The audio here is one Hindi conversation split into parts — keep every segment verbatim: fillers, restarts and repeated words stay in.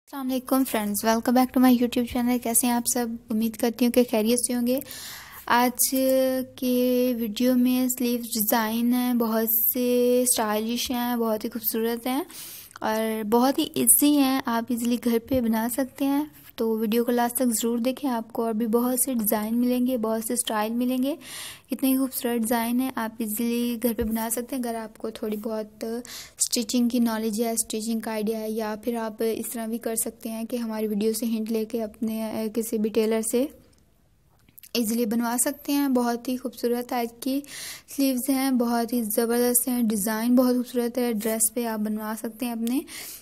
अस्सलाम वालेकुम friends, welcome back to my YouTube channel. कैसे हैं आप सब? उम्मीद करती हूँ कि खैरियत से होंगे। आज के वीडियो में स्लीव्स डिज़ाइन हैं, बहुत से स्टाइलिश हैं, बहुत ही खूबसूरत हैं और बहुत ही इजी हैं। आप इजीली घर पे बना सकते हैं, तो वीडियो को लास्ट तक ज़रूर देखें। आपको और भी बहुत से डिज़ाइन मिलेंगे, बहुत से स्टाइल मिलेंगे। कितने ही खूबसूरत डिज़ाइन है, आप इजीली घर पे बना सकते हैं। अगर आपको थोड़ी बहुत स्टिचिंग की नॉलेज है, स्टिचिंग का आइडिया है, या फिर आप इस तरह भी कर सकते हैं कि हमारी वीडियो से हिंट लेके अपने किसी भी टेलर से इजीली बनवा सकते हैं। बहुत ही खूबसूरत टाइप की स्लीव्स हैं, बहुत ही ज़बरदस्त हैं, डिज़ाइन बहुत खूबसूरत है। ड्रेस पे आप बनवा सकते हैं अपने।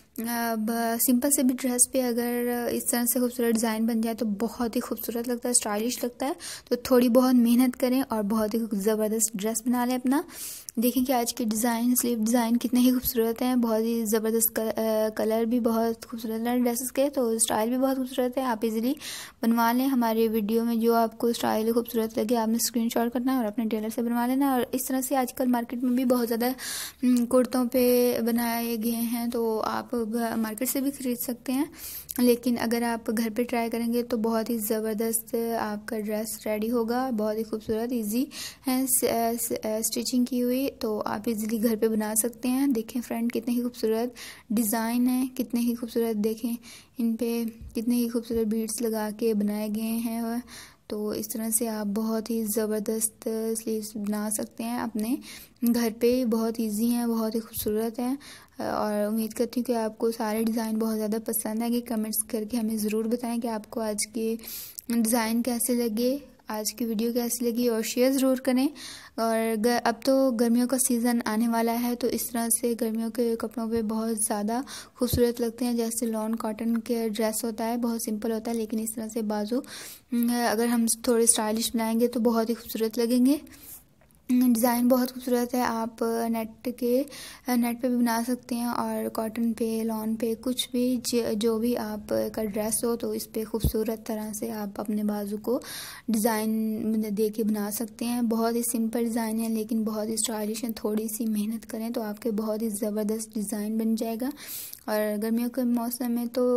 अब सिंपल से भी ड्रेस पे अगर इस तरह से खूबसूरत डिज़ाइन बन जाए तो बहुत ही खूबसूरत लगता है, स्टाइलिश लगता है। तो थोड़ी बहुत मेहनत करें और बहुत ही ज़बरदस्त ड्रेस बना लें अपना। देखें कि आज के डिज़ाइन, स्लीव डिज़ाइन कितने ही खूबसूरत हैं, बहुत ही ज़बरदस्त कलर भी बहुत खूबसूरत है ड्रेसेस के, तो स्टाइल भी बहुत खूबसूरत है। आप इजीली बनवा लें। हमारे वीडियो में जो आपको स्टाइल खूबसूरत लगे आपने स्क्रीनशॉट करना है और अपने टेलर से बनवा लेना। और इस तरह से आजकल मार्केट में भी बहुत ज़्यादा कुर्तों पे बनाए गए हैं, तो आप मार्केट से भी खरीद सकते हैं। लेकिन अगर आप घर पे ट्राई करेंगे तो बहुत ही ज़बरदस्त आपका ड्रेस रेडी होगा। बहुत ही खूबसूरत इजी है स्टिचिंग की हुई, तो आप इजीली घर पे बना सकते हैं। देखें फ्रेंड, कितने ही खूबसूरत डिज़ाइन है, कितने ही खूबसूरत, देखें इन पे कितने ही खूबसूरत बीड्स लगा के बनाए गए हैं। तो इस तरह से आप बहुत ही ज़बरदस्त स्लीव्स बना सकते हैं अपने घर पे। बहुत इजी हैं, बहुत ही खूबसूरत हैं और उम्मीद करती हूँ कि आपको सारे डिज़ाइन बहुत ज़्यादा पसंद आएंगे। कमेंट्स करके हमें ज़रूर बताएं कि आपको आज के डिज़ाइन कैसे लगे, आज की वीडियो कैसी लगी, और शेयर ज़रूर करें। और अब तो गर्मियों का सीज़न आने वाला है, तो इस तरह से गर्मियों के कपड़ों पे बहुत ज़्यादा खूबसूरत लगते हैं। जैसे लॉन कॉटन के ड्रेस होता है, बहुत सिंपल होता है, लेकिन इस तरह से बाजू अगर हम थोड़े स्टाइलिश बनाएंगे तो बहुत ही खूबसूरत लगेंगे। डिज़ाइन बहुत खूबसूरत है। आप नेट के नेट पे भी बना सकते हैं और कॉटन पे, लॉन पे, कुछ भी जो भी आप का ड्रेस हो तो इस पे खूबसूरत तरह से आप अपने बाजू को डिज़ाइन दे के बना सकते हैं। बहुत ही सिंपल डिज़ाइन है लेकिन बहुत ही स्टाइलिश है। थोड़ी सी मेहनत करें तो आपके बहुत ही ज़बरदस्त डिज़ाइन बन जाएगा। और गर्मियों के मौसम में तो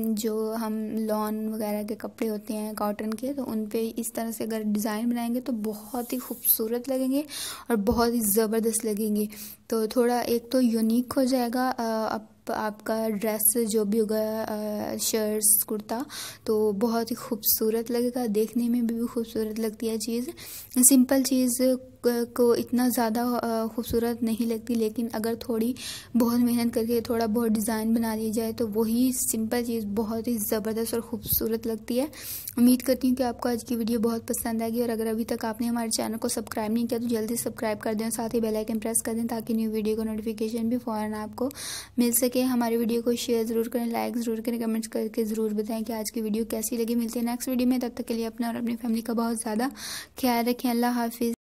जो हम लॉन वगैरह के कपड़े होते हैं कॉटन के, तो उन पे इस तरह से अगर डिज़ाइन बनाएंगे तो बहुत ही खूबसूरत लगेंगे और बहुत ही ज़बरदस्त लगेंगे। तो थोड़ा एक तो यूनिक हो जाएगा आप, आपका ड्रेस जो भी होगा, शर्ट्स, कुर्ता, तो बहुत ही खूबसूरत लगेगा। देखने में भी खूबसूरत लगती है चीज़। सिंपल चीज़ को इतना ज़्यादा खूबसूरत नहीं लगती, लेकिन अगर थोड़ी बहुत मेहनत करके थोड़ा बहुत डिज़ाइन बना ली जाए तो वही सिंपल चीज़ बहुत ही ज़बरदस्त और ख़ूबसूरत लगती है। उम्मीद करती हूँ कि आपको आज की वीडियो बहुत पसंद आएगी। और अगर अभी तक आपने हमारे चैनल को सब्सक्राइब नहीं किया तो जल्दी सब्सक्राइब कर दें, साथ ही बेल आइकन प्रेस कर दें ताकि न्यू वीडियो का नोटिफिकेशन भी फ़ौरन आपको मिल सके। हमारी वीडियो को शेयर ज़रूर करें, लाइक ज़रूर करें, कमेंट्स करके ज़रूर बताएं कि आज की वीडियो कैसी लगी। मिलती है नेक्स्ट वीडियो में, तब तक के लिए अपना और अपनी फैमिली का बहुत ज़्यादा ख्याल रखें। अल्लाह हाफिज़।